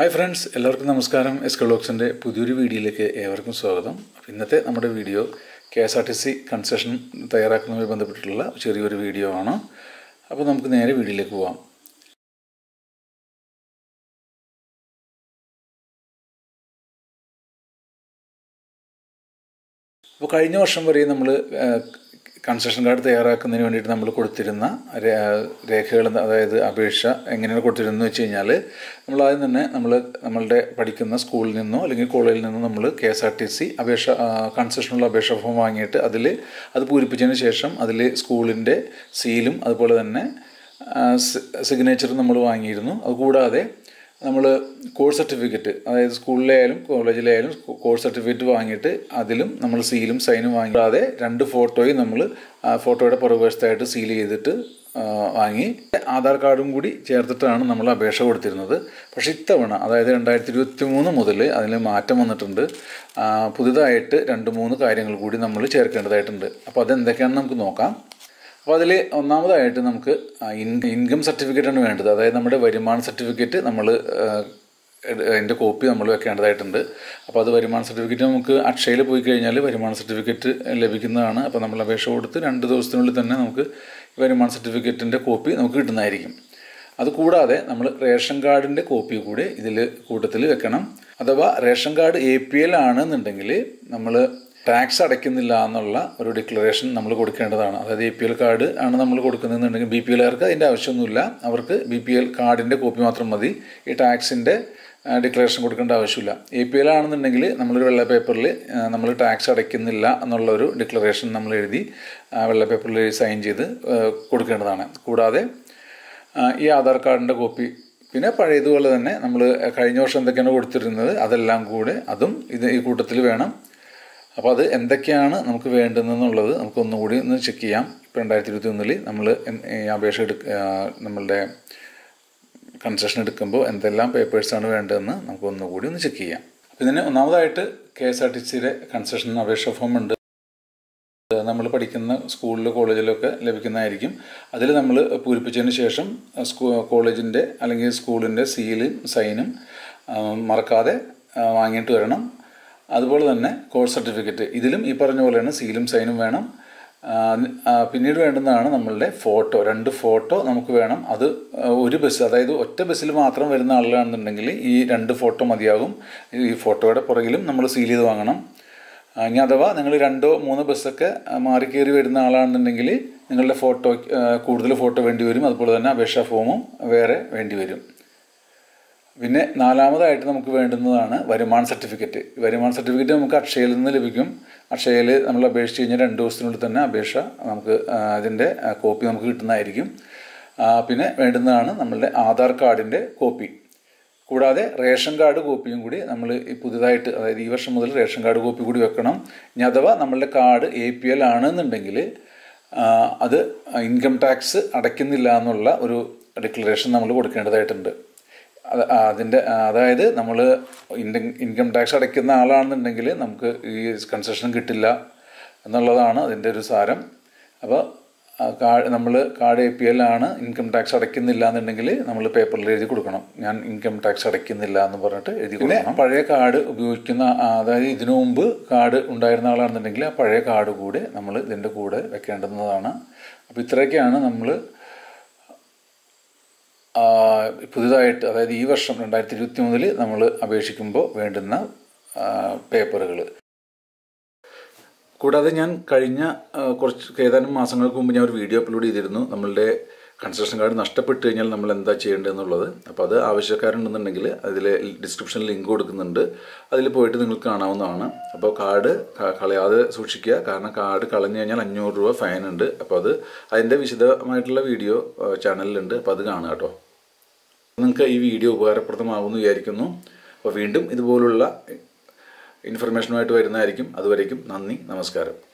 Hi friends, എല്ലാവർക്കും നമസ്കാരം. എസ്കെ വ്ലോഗ്സിന്റെ പുതിയൊരു വീഡിയോയിലേക്ക് ഏവർക്കും സ്വാഗതം. ഇന്നത്തെ നമ്മുടെ വീഡിയോ കെഎസ്ആർടിസി കൺസെഷൻ തയ്യാറാക്കുന്നതുമായി ബന്ധപ്പെട്ടുള്ള ചെറിയൊരു വീഡിയോ ആണ്. അപ്പോൾ നമുക്ക് നേരെ വീഡിയോയിലേക്ക് പോകാം. അപ്പോൾ കഴിഞ്ഞ വർഷം വരെ നമ്മൾ കൺസെഷൻ കാർഡ് തയ്യാറാക്കുന്നതിന് വേണ്ടിയിട്ട് നമ്മൾ കൊടുത്തിരുന്ന രേഖകൾ, അതായത് അപേക്ഷ എങ്ങനെയാണ് കൊടുത്തിരുന്നത് വെച്ച് കഴിഞ്ഞാൽ, നമ്മൾ ആദ്യം തന്നെ നമ്മളുടെ പഠിക്കുന്ന സ്കൂളിൽ നിന്നോ അല്ലെങ്കിൽ കോളേജിൽ നിന്നോ നമ്മൾ KSRTC കൺസെഷനുള്ള അപേക്ഷ ഫോം വാങ്ങിയിട്ട് അത് പൂരിപ്പിച്ചതിന് ശേഷം അതിൽ സ്കൂളിൻ്റെ സീലും അതുപോലെ തന്നെ സിഗ്നേച്ചറും നമ്മൾ വാങ്ങിയിരുന്നു. അതുകൂടാതെ നമ്മൾ കോഴ്സ് സർട്ടിഫിക്കറ്റ്, അതായത് സ്കൂളിലായാലും കോളേജിലായാലും കോഴ്സ് സർട്ടിഫിക്കറ്റ് വാങ്ങിയിട്ട് അതിലും നമ്മൾ സീലും സൈനും വാങ്ങിക്കാതെ 2 ഫോട്ടോയും നമ്മൾ ഫോട്ടോയുടെ പുറകുവശത്തായിട്ട് സീൽ ചെയ്തിട്ട് വാങ്ങി ആധാർ കാർഡും കൂടി ചേർത്തിട്ടാണ് നമ്മൾ അപേക്ഷ കൊടുത്തിരുന്നത്. പക്ഷേ ഇത്തവണ, അതായത് 2023 മുതൽ അതിൽ മാറ്റം വന്നിട്ടുണ്ട്. പുതുതായിട്ട് 2-3 കാര്യങ്ങൾ കൂടി നമ്മൾ ചേർക്കേണ്ടതായിട്ടുണ്ട്. അപ്പോൾ അതെന്തൊക്കെയാണെന്ന് നമുക്ക് നോക്കാം. അപ്പോൾ അതിൽ ഒന്നാമതായിട്ട് നമുക്ക് ഇൻകം സർട്ടിഫിക്കറ്റാണ് വേണ്ടത്. അതായത് നമ്മുടെ വരുമാന സർട്ടിഫിക്കറ്റ് അതിൻ്റെ കോപ്പി നമ്മൾ വെക്കേണ്ടതായിട്ടുണ്ട്. അപ്പോൾ അത് വരുമാന സർട്ടിഫിക്കറ്റ് നമുക്ക് അക്ഷയയിൽ പോയി കഴിഞ്ഞാൽ വരുമാന സർട്ടിഫിക്കറ്റ് ലഭിക്കുന്നതാണ്. അപ്പോൾ നമ്മൾ അപേക്ഷ കൊടുത്ത് 2 ദിവസത്തിനുള്ളിൽ തന്നെ നമുക്ക് വരുമാന സർട്ടിഫിക്കറ്റിൻ്റെ കോപ്പി നമുക്ക് കിട്ടുന്നതായിരിക്കും. അതുകൂടാതെ നമ്മൾ റേഷൻ കാർഡിൻ്റെ കോപ്പി കൂടി ഇതിൽ കൂട്ടത്തിൽ വെക്കണം. അഥവാ റേഷൻ കാർഡ് APL ആണെന്നുണ്ടെങ്കിൽ നമ്മൾ ടാക്സ് അടയ്ക്കുന്നില്ല എന്നുള്ള ഒരു ഡിക്ലറേഷൻ നമ്മൾ കൊടുക്കേണ്ടതാണ്. അതായത് APL കാർഡ് ആണ് നമ്മൾ കൊടുക്കുന്നതെന്നുണ്ടെങ്കിൽ BPLകാർക്ക് അതിൻ്റെ ആവശ്യമൊന്നുമില്ല. അവർക്ക് BPL കാർഡിൻ്റെ കോപ്പി മാത്രം മതി. ഈ ടാക്സിൻ്റെ ഡിക്ലറേഷൻ കൊടുക്കേണ്ട ആവശ്യമില്ല. APL ആണെന്നുണ്ടെങ്കിൽ നമ്മളൊരു വെള്ള പേപ്പറിൽ നമ്മൾ ടാക്സ് അടയ്ക്കുന്നില്ല എന്നുള്ളൊരു ഡിക്ലറേഷൻ നമ്മൾ എഴുതി വെള്ള പേപ്പറിൽ സൈൻ ചെയ്ത് കൊടുക്കേണ്ടതാണ്. കൂടാതെ ഈ ആധാർ കാർഡിൻ്റെ കോപ്പി, പിന്നെ പഴയതുപോലെ തന്നെ നമ്മൾ കഴിഞ്ഞ വർഷം എന്തൊക്കെയാണ് കൊടുത്തിരുന്നത് അതെല്ലാം കൂടെ അതും ഈ കൂട്ടത്തിൽ വേണം. അപ്പോൾ അത് എന്തൊക്കെയാണ് നമുക്ക് വേണ്ടതെന്നുള്ളത് നമുക്കൊന്നുകൂടി ഒന്ന് ചെക്ക് ചെയ്യാം. ഇപ്പോൾ 2021 നമ്മൾ അപേക്ഷ നമ്മളുടെ കൺസെഷൻ എടുക്കുമ്പോൾ എന്തെല്ലാം പേപ്പേഴ്സാണ് വേണ്ടതെന്ന് നമുക്കൊന്നുകൂടി ഒന്ന് ചെക്ക് ചെയ്യാം. അപ്പോൾ ഇതിന് ഒന്നാമതായിട്ട് KSRTCയുടെ കൺസെഷൻ അപേക്ഷ ഫോം ഉണ്ട്. നമ്മൾ പഠിക്കുന്ന സ്കൂളിലോ കോളേജിലൊക്കെ ലഭിക്കുന്നതായിരിക്കും. അതിൽ നമ്മൾ പൂരിപ്പിച്ചതിന് ശേഷം കോളേജിൻ്റെ അല്ലെങ്കിൽ സ്കൂളിൻ്റെ സീലും സൈനും മറക്കാതെ വാങ്ങിയിട്ട് വരണം. അതുപോലെ തന്നെ കോഴ്സ് സർട്ടിഫിക്കറ്റ്, ഇതിലും ഈ പറഞ്ഞ പോലെയാണ് സീലും സൈനും വേണം. പിന്നീട് വേണ്ടുന്നതാണ് നമ്മളുടെ ഫോട്ടോ. 2 ഫോട്ടോ നമുക്ക് വേണം. അത് ഒരു ബസ്, അതായത് ഒറ്റ ബസ്സിൽ മാത്രം വരുന്ന ആളുകളാണെന്നുണ്ടെങ്കിൽ ഈ 2 ഫോട്ടോ മതിയാകും. ഈ ഫോട്ടോയുടെ പുറകിലും നമ്മൾ സീൽ ചെയ്ത് വാങ്ങണം. ഇനി അഥവാ നിങ്ങൾ 2-3 ബസ്സൊക്കെ മാറിക്കയറി വരുന്ന ആളാണെന്നുണ്ടെങ്കിൽ നിങ്ങളുടെ ഫോട്ടോ കൂടുതൽ ഫോട്ടോ വേണ്ടി വരും. അതുപോലെ തന്നെ അപേക്ഷാ ഫോമും വേറെ വേണ്ടി വരും. പിന്നെ നാലാമതായിട്ട് നമുക്ക് വേണ്ടുന്നതാണ് വരുമാന സർട്ടിഫിക്കറ്റ്. വരുമാന സർട്ടിഫിക്കറ്റ് നമുക്ക് അക്ഷയയിൽ നിന്ന് ലഭിക്കും. അക്ഷയയിൽ നമ്മൾ അപേക്ഷിച്ച് കഴിഞ്ഞാൽ 2 ദിവസത്തിനുള്ളിൽ തന്നെ അപേക്ഷ നമുക്ക് അതിൻ്റെ കോപ്പി നമുക്ക് കിട്ടുന്നതായിരിക്കും. പിന്നെ വേണ്ടുന്നതാണ് നമ്മളുടെ ആധാർ കാർഡിൻ്റെ കോപ്പി. കൂടാതെ റേഷൻ കാർഡ് കോപ്പിയും കൂടി നമ്മൾ പുതുതായിട്ട്, അതായത് ഈ വർഷം മുതൽ റേഷൻ കാർഡ് കോപ്പി കൂടി വെക്കണം. ഇനി അഥവാ നമ്മളുടെ കാർഡ് APL ആണെന്നുണ്ടെങ്കിൽ അത് ഇൻകം ടാക്സ് അടയ്ക്കുന്നില്ല എന്നുള്ള ഒരു ഡിക്ലറേഷൻ നമ്മൾ കൊടുക്കേണ്ടതായിട്ടുണ്ട്. അതായത് നമ്മൾ ഇൻകം ടാക്സ് അടയ്ക്കുന്ന ആളാണെന്നുണ്ടെങ്കിൽ നമുക്ക് ഈ കൺസെഷൻ കിട്ടില്ല എന്നുള്ളതാണ് അതിൻ്റെ ഒരു സാരം. അപ്പോൾ നമ്മൾ കാർഡ് APL ആണ്, ഇൻകം ടാക്സ് അടയ്ക്കുന്നില്ല എന്നുണ്ടെങ്കിൽ നമ്മൾ പേപ്പറിൽ എഴുതി കൊടുക്കണം, ഞാൻ ഇൻകം ടാക്സ് അടയ്ക്കുന്നില്ല എന്ന് പറഞ്ഞിട്ട് എഴുതി കൊടുക്കണം. പഴയ കാർഡ് ഉപയോഗിക്കുന്ന, അതായത് ഇതിനു മുമ്പ് കാർഡ് ഉണ്ടായിരുന്ന ആളാണെന്നുണ്ടെങ്കിൽ ആ പഴയ കാർഡ് കൂടെ നമ്മൾ ഇതിൻ്റെ കൂടെ വെക്കേണ്ടുന്നതാണ്. അപ്പോൾ ഇത്രയൊക്കെയാണ് നമ്മൾ പുതുതായിട്ട്, അതായത് ഈ വർഷം 2023 നമ്മൾ അപേക്ഷിക്കുമ്പോൾ വേണ്ടുന്ന പേപ്പറുകൾ. കൂടാതെ ഞാൻ കഴിഞ്ഞ ഏതാനും മാസങ്ങൾക്ക് മുമ്പ് ഞാൻ ഒരു വീഡിയോ അപ്ലോഡ് ചെയ്തിരുന്നു, നമ്മളുടെ കൺസെഷൻ കാർഡ് നഷ്ടപ്പെട്ട് കഴിഞ്ഞാൽ നമ്മൾ എന്താ ചെയ്യേണ്ടതെന്നുള്ളത്. അപ്പോൾ അത് ആവശ്യക്കാരുണ്ടെന്നുണ്ടെങ്കിൽ അതിൽ ഡിസ്ക്രിപ്ഷനിൽ ലിങ്ക് കൊടുക്കുന്നുണ്ട്, അതിൽ പോയിട്ട് നിങ്ങൾക്ക് കാണാവുന്നതാണ്. അപ്പോൾ കാർഡ് കളയാതെ സൂക്ഷിക്കുക, കാരണം കാർഡ് കളഞ്ഞു കഴിഞ്ഞാൽ 500 രൂപ ഫൈൻ ഉണ്ട്. അപ്പോൾ അതിൻ്റെ വിശദമായിട്ടുള്ള വീഡിയോ ചാനലിലുണ്ട്, അപ്പോൾ അത് കാണുക കേട്ടോ. നിങ്ങൾക്ക് ഈ വീഡിയോ ഉപകാരപ്രദമാകുമെന്ന് വിചാരിക്കുന്നു. അപ്പോൾ വീണ്ടും ഇതുപോലുള്ള ഇൻഫർമേഷനുമായിട്ട് വരുന്നതായിരിക്കും. അതുവരേക്കും നന്ദി, നമസ്കാരം.